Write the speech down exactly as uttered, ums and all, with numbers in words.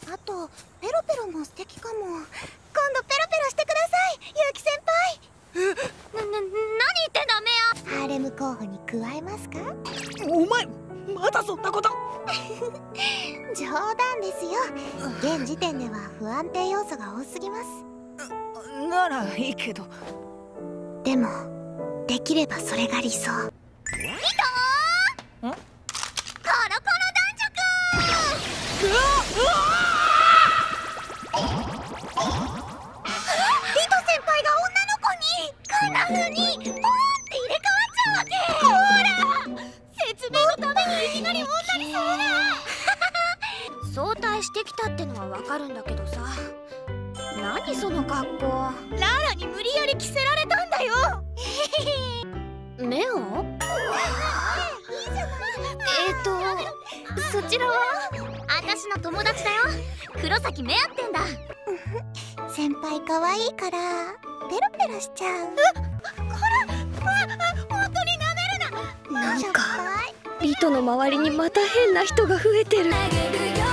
あとペロペロも素敵かも。今度ペロペロしてください、結城先輩。 え、な、な、何言ってんだメア。 ハーレム候補に加えますか？ お前まだそんなこと。 冗談ですよ。現時点では不安定要素が多すぎます。 ならいいけど。 でもできればそれが理想。 いたーん？コロコロ男うわうわリト先輩が女の子にこんな風にポーンって入れ替わっちゃうわけ。ほら説明のためにいきなり女にさ早退してきたってのはわかるんだけどさ、何その格好。ラーラに無理やり着せられたんだよ。メオ？えっとそちらは？私の友達だよ。黒崎メアってんだ。 先輩可愛いからペロペロしちゃう。 こら、本当に舐めるな。 なんかリトの周りにまた変な人が増えてる。